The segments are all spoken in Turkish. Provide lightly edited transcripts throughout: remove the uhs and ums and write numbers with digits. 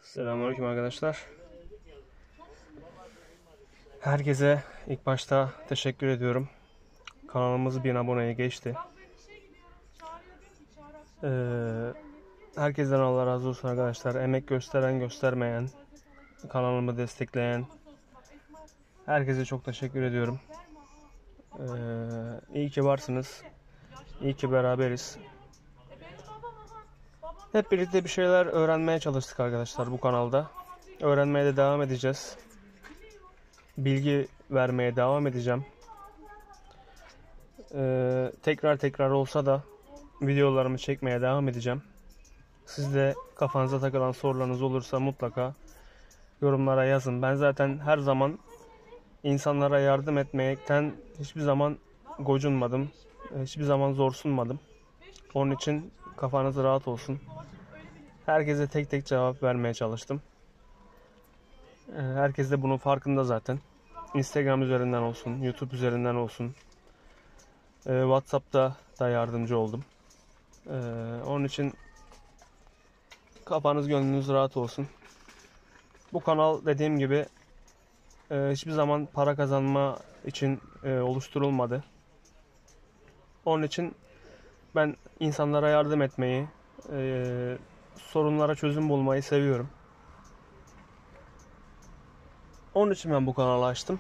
Selamünaleyküm arkadaşlar. Herkese ilk başta teşekkür ediyorum. Kanalımız 1000 aboneye geçti. Herkesten Allah razı olsun arkadaşlar. Emek gösteren, göstermeyen, kanalımı destekleyen herkese çok teşekkür ediyorum. İyi ki varsınız. İyi ki beraberiz. Hep birlikte bir şeyler öğrenmeye çalıştık arkadaşlar bu kanalda. Öğrenmeye de devam edeceğiz. Bilgi vermeye devam edeceğim. Tekrar olsa da videolarımı çekmeye devam edeceğim. Siz de kafanıza takılan sorularınız olursa mutlaka yorumlara yazın. Ben zaten her zaman insanlara yardım etmekten hiçbir zaman gocunmadım. Hiçbir zaman zorsunmadım. Onun için kafanız rahat olsun. Herkese tek tek cevap vermeye çalıştım. Herkes de bunun farkında zaten. Instagram üzerinden olsun, YouTube üzerinden olsun. WhatsApp'ta da yardımcı oldum. Onun için kafanız gönlünüz rahat olsun. Bu kanal dediğim gibi hiçbir zaman para kazanma için oluşturulmadı. Onun için ben insanlara yardım etmeyi, sorunlara çözüm bulmayı seviyorum. Onun için ben bu kanalı açtım.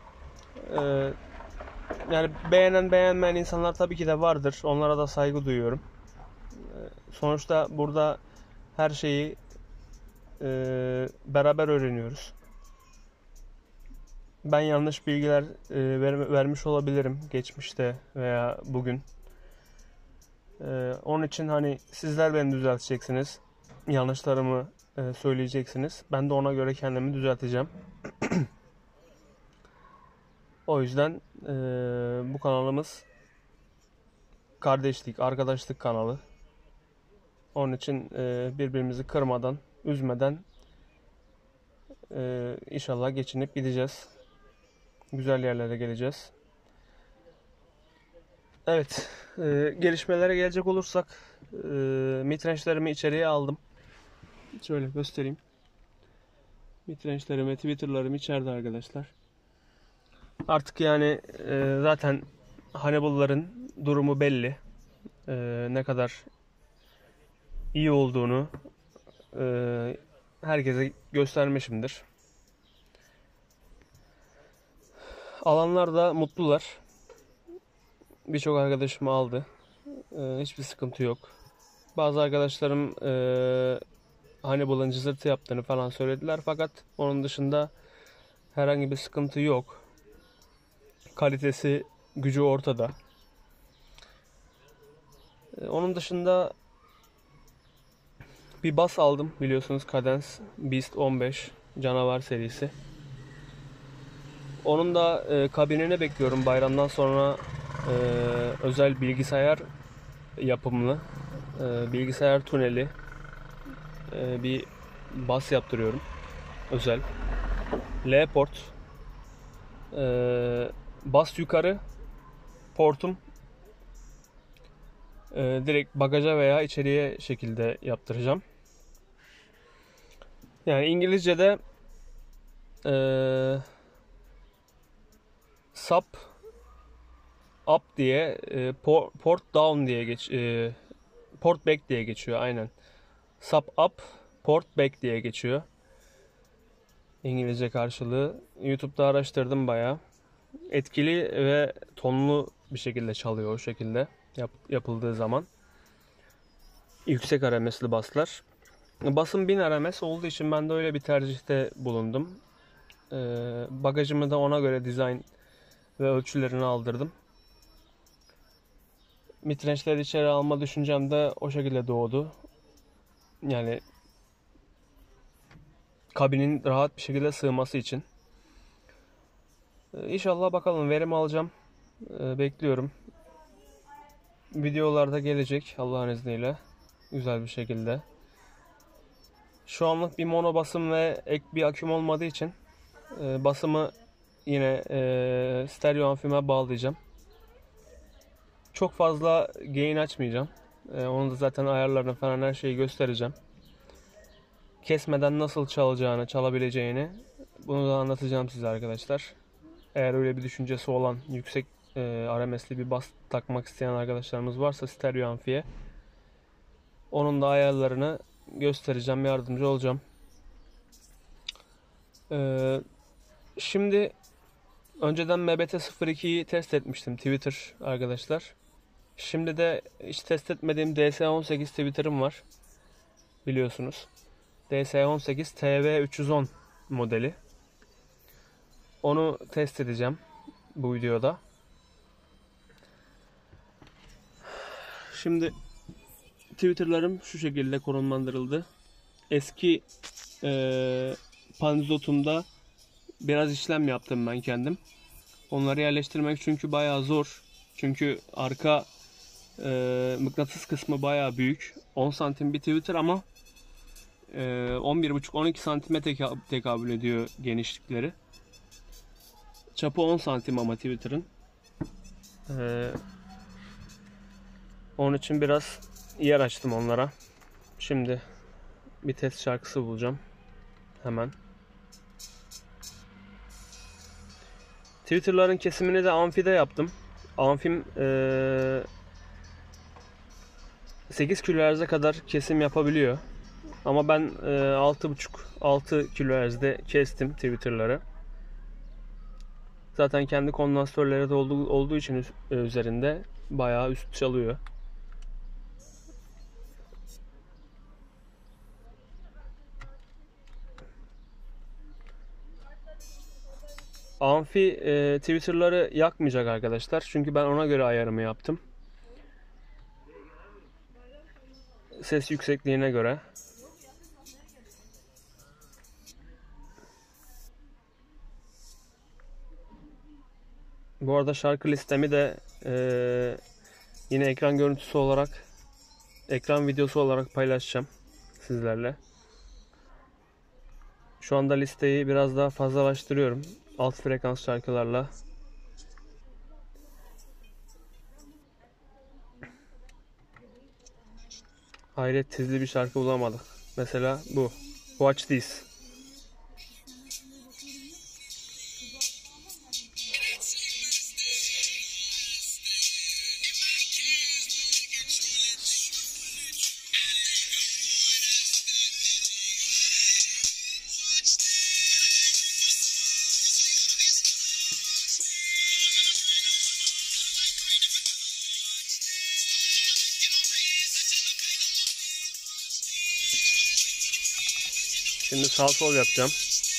Yani beğenen beğenmeyen insanlar tabii ki de vardır. Onlara da saygı duyuyorum. Sonuçta burada her şeyi beraber öğreniyoruz. Ben yanlış bilgiler vermiş olabilirim geçmişte veya bugün. Onun için hani sizler beni düzelteceksiniz. Yanlışlarımı söyleyeceksiniz. Ben de ona göre kendimi düzelteceğim. O yüzden bu kanalımız kardeşlik, arkadaşlık kanalı. Onun için birbirimizi kırmadan, üzmeden inşallah geçinip gideceğiz. Güzel yerlere geleceğiz. Evet, gelişmelere gelecek olursak midrange'lerimi içeriye aldım. Şöyle göstereyim. Midrange'lerimi, Twitter'larım içeride arkadaşlar. Artık yani zaten Hannibal'ların durumu belli. Ne kadar iyi olduğunu herkese göstermişimdir. Alanlar da mutlular. Birçok arkadaşım aldı. Hiçbir sıkıntı yok. Bazı arkadaşlarım Hannibal'ın cızırtı yaptığını falan söylediler. Fakat onun dışında herhangi bir sıkıntı yok. Kalitesi, gücü ortada. Onun dışında bir bas aldım biliyorsunuz, Cadence Beast 15 canavar serisi. Onun da kabinini bekliyorum bayramdan sonra. Özel bilgisayar yapımlı bilgisayar tüneli bir bas yaptırıyorum. Özel L-port, bas yukarı portum direkt bagaja veya içeriye şekilde yaptıracağım. Yani İngilizce'de sub up diye, port down diye port back diye geçiyor aynen. Sub up, port back diye geçiyor. İngilizce karşılığı. YouTube'da araştırdım bayağı. Etkili ve tonlu bir şekilde çalıyor o şekilde yapıldığı zaman. Yüksek RMS'li baslar. Basım 1000 RMS olduğu için ben de öyle bir tercihte bulundum. Bagajımı da ona göre dizayn ve ölçülerini aldırdım. Midrange'leri içeri alma düşüncem de o şekilde doğdu. Yani kabinin rahat bir şekilde sığması için. İnşallah bakalım, verim alacağım. Bekliyorum. Videolarda gelecek Allah'ın izniyle. Güzel bir şekilde. Şu anlık bir mono basım ve ek bir aküm olmadığı için basımı yine stereo amfime bağlayacağım. Çok fazla gain açmayacağım. Onu da zaten ayarlarını falan her şeyi göstereceğim. kesmeden nasıl çalabileceğini bunu da anlatacağım size arkadaşlar. Eğer öyle bir düşüncesi olan yüksek RMS'li bir bas takmak isteyen arkadaşlarımız varsa stereo amfiye, onun da ayarlarını göstereceğim, yardımcı olacağım. Şimdi önceden MBT02'yi test etmiştim Twitter arkadaşlar. Şimdi de hiç test etmediğim DS18 Twitter'ım var. Biliyorsunuz. DS18 TV310 modeli. Onu test edeceğim bu videoda. Şimdi Twitter'larım şu şekilde konumlandırıldı. Eski Panzotum'da biraz işlem yaptım ben kendim. Onları yerleştirmek çünkü bayağı zor. Çünkü arka mıknatıs kısmı bayağı büyük. 10 santim bir Twitter ama 11,5-12 santime tekabül ediyor genişlikleri. Çapı 10 santim ama Twitter'ın. Onun için biraz yer açtım onlara. Şimdi bir test şarkısı bulacağım. Hemen. Twitter'ların kesimini de amfide yaptım. Amfim 8 kHz'e kadar kesim yapabiliyor. Ama ben 6,5-6 kHz'de kestim Twitter'ları. Zaten kendi kondansatörleri de olduğu için üzerinde bayağı üst çalıyor. Amfi Twitter'ları yakmayacak arkadaşlar. Çünkü ben ona göre ayarımı yaptım. Ses yüksekliğine göre. Bu arada şarkı listemi de yine ekran görüntüsü olarak, ekran videosu olarak paylaşacağım sizlerle. Şu anda listeyi biraz daha fazlalaştırıyorum. Alt frekans şarkılarla. Hayret, tizli bir şarkı bulamadık. Mesela bu. Watch This. Şimdi sağ sol yapacağım.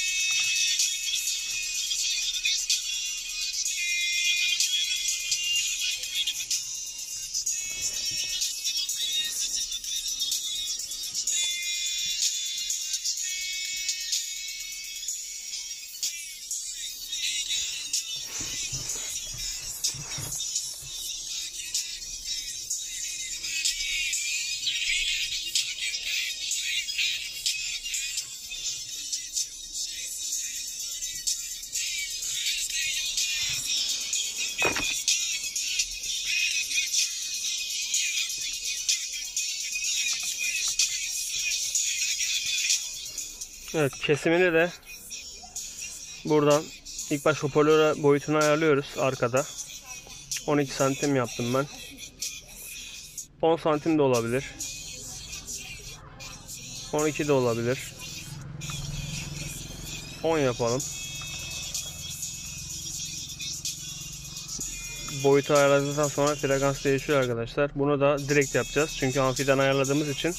Evet, kesimini de buradan ilk baş hoparlör boyutunu ayarlıyoruz arkada. 12 santim yaptım ben. 10 santim de olabilir. 12 de olabilir. 10 yapalım. Boyutu ayarladıktan sonra frekans değişiyor arkadaşlar. Bunu da direkt yapacağız. Çünkü amfiden ayarladığımız için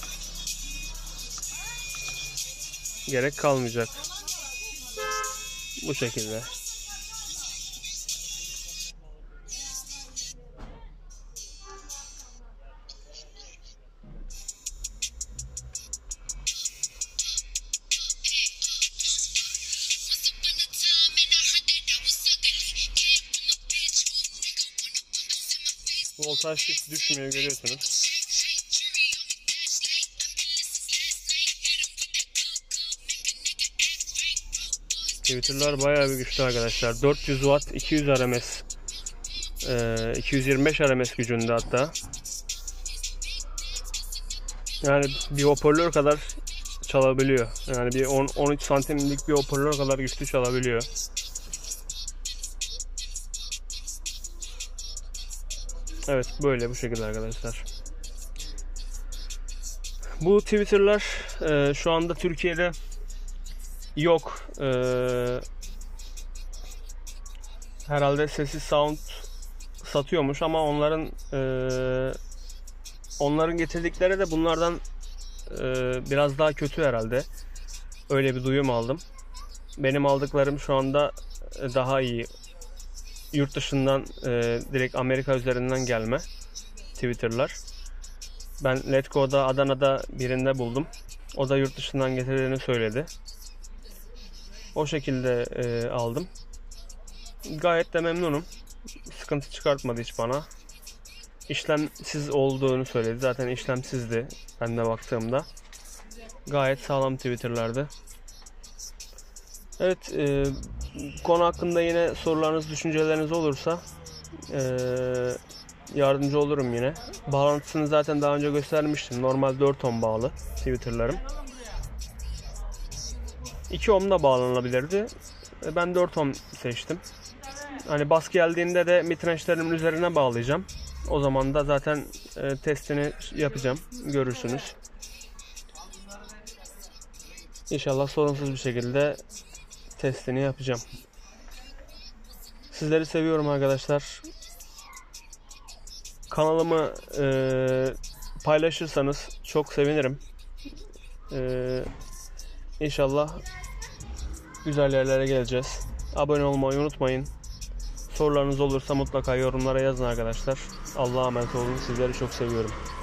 gerek kalmayacak. Bu şekilde. Voltaj hiç düşmüyor, görüyorsunuz. Twitter'lar bayağı bir güçlü arkadaşlar. 400 Watt 200 RMS 225 RMS gücünde hatta. Yani bir hoparlör kadar çalabiliyor. Yani bir 13 santimlik bir hoparlör kadar güçlü çalabiliyor. Evet, böyle bu şekilde arkadaşlar. Bu tweeter'lar şu anda Türkiye'de yok. Herhalde sessiz sound satıyormuş ama onların getirdikleri de bunlardan biraz daha kötü herhalde. Öyle bir duyum aldım. Benim aldıklarım şu anda daha iyi. Yurt dışından direkt Amerika üzerinden gelme tweeter'lar. Ben Letgo'da, Adana'da birinde buldum. O da yurt dışından getirdiğini söyledi. O şekilde aldım. Gayet de memnunum. Sıkıntı çıkartmadı hiç bana. İşlemsiz olduğunu söyledi. Zaten işlemsizdi ben de baktığımda. Gayet sağlam tweeter'lardı. Evet, konu hakkında yine sorularınız, düşünceleriniz olursa yardımcı olurum yine. Bağlantısını zaten daha önce göstermiştim. Normal 4 ohm bağlı tweeter'larım. 2 ohm da bağlanabilirdi. Ben 4 ohm seçtim. Hani bas geldiğinde de mitrençlerimin üzerine bağlayacağım. O zaman da zaten testini yapacağım. Görürsünüz. İnşallah sorunsuz bir şekilde testini yapacağım. Sizleri seviyorum arkadaşlar. Kanalımı paylaşırsanız çok sevinirim. İnşallah güzel yerlere geleceğiz. Abone olmayı unutmayın. Sorularınız olursa mutlaka yorumlara yazın arkadaşlar. Allah'a emanet olun. Sizleri çok seviyorum.